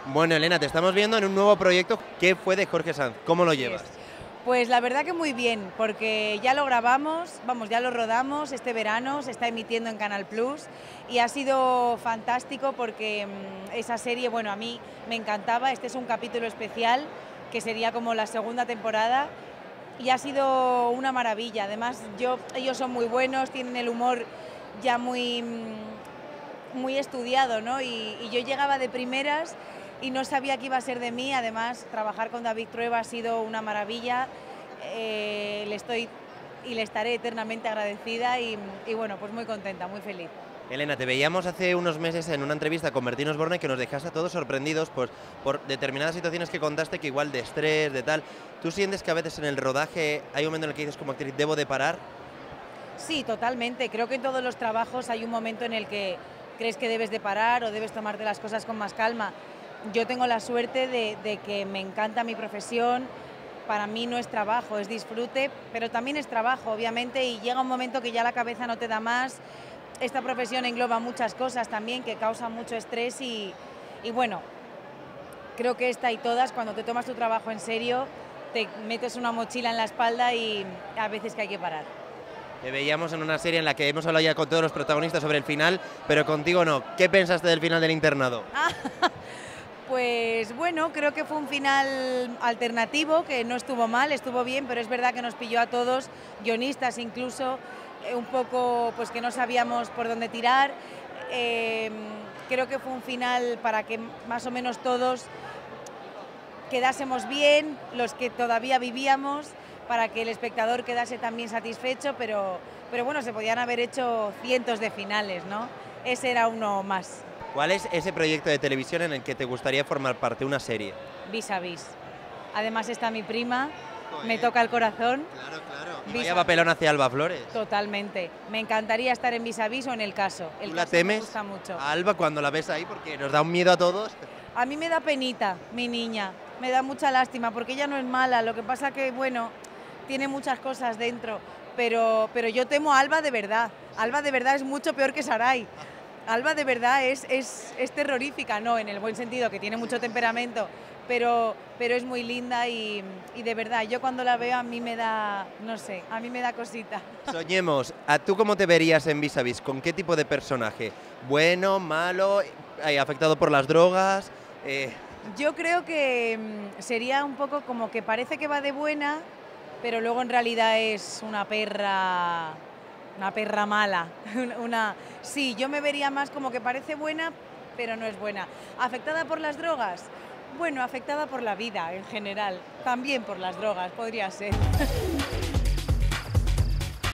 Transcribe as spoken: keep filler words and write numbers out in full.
Bueno, Elena, te estamos viendo en un nuevo proyecto. ¿Qué fue de Jorge Sanz? ¿Cómo lo llevas? Pues la verdad que muy bien, porque ya lo grabamos, vamos, ya lo rodamos este verano, se está emitiendo en Canal Plus y ha sido fantástico porque mmm, esa serie, bueno, a mí me encantaba. Este es un capítulo especial que sería como la segunda temporada y ha sido una maravilla. Además, yo, ellos son muy buenos, tienen el humor ya muy, muy estudiado, ¿no? Y, y yo llegaba de primeras y no sabía qué iba a ser de mí. Además, trabajar con David Trueba ha sido una maravilla. Eh, le estoy y le estaré eternamente agradecida y, y bueno, pues muy contenta, muy feliz. Elena, te veíamos hace unos meses en una entrevista con Bertín Osborne que nos dejaste a todos sorprendidos pues, por determinadas situaciones que contaste, que igual de estrés, de tal. ¿Tú sientes que a veces en el rodaje hay un momento en el que dices como actriz, debo de parar? Sí, totalmente. Creo que en todos los trabajos hay un momento en el que crees que debes de parar o debes tomarte las cosas con más calma. Yo tengo la suerte de, de que me encanta mi profesión. Para mí no es trabajo, es disfrute, pero también es trabajo, obviamente, y llega un momento que ya la cabeza no te da más. Esta profesión engloba muchas cosas también que causan mucho estrés y, y bueno, creo que esta y todas, cuando te tomas tu trabajo en serio, te metes una mochila en la espalda y a veces que hay que parar. Te veíamos en una serie en la que hemos hablado ya con todos los protagonistas sobre el final, pero contigo no. ¿Qué pensaste del final del Internado? Pues bueno, creo que fue un final alternativo, que no estuvo mal, estuvo bien, pero es verdad que nos pilló a todos, guionistas incluso, eh, un poco pues que no sabíamos por dónde tirar. Eh, creo que fue un final para que más o menos todos quedásemos bien, los que todavía vivíamos, para que el espectador quedase también satisfecho, pero, pero bueno, se podían haber hecho cientos de finales, ¿no? Ese era uno más. ¿Cuál es ese proyecto de televisión en el que te gustaría formar parte, una serie? Vis a Vis. Además está mi prima, Joder. Me toca el corazón. Claro, claro. Vis Vaya a papelón Vis. hacia Alba Flores. Totalmente. Me encantaría estar en Vis a Vis o en El Caso. El ¿Tú la Caso temes me gusta mucho. a Alba cuando la ves ahí? Porque nos da un miedo a todos. A mí me da penita, mi niña. Me da mucha lástima porque ella no es mala. Lo que pasa que, bueno, tiene muchas cosas dentro. Pero, pero yo temo a Alba de verdad. Alba de verdad es mucho peor que Sarai. Alba de verdad es, es, es terrorífica, no, en el buen sentido, que tiene mucho temperamento, pero, pero es muy linda y, y de verdad, yo cuando la veo a mí me da, no sé, a mí me da cosita. Soñemos, ¿a tú cómo te verías en Vis a Vis? ¿Con qué tipo de personaje? ¿Bueno, malo, eh, afectado por las drogas? Eh... Yo creo que mmm, sería un poco como que parece que va de buena, pero luego en realidad es una perra... Una perra mala, una... Sí, yo me vería más como que parece buena, pero no es buena. ¿Afectada por las drogas? Bueno, afectada por la vida en general, también por las drogas, podría ser.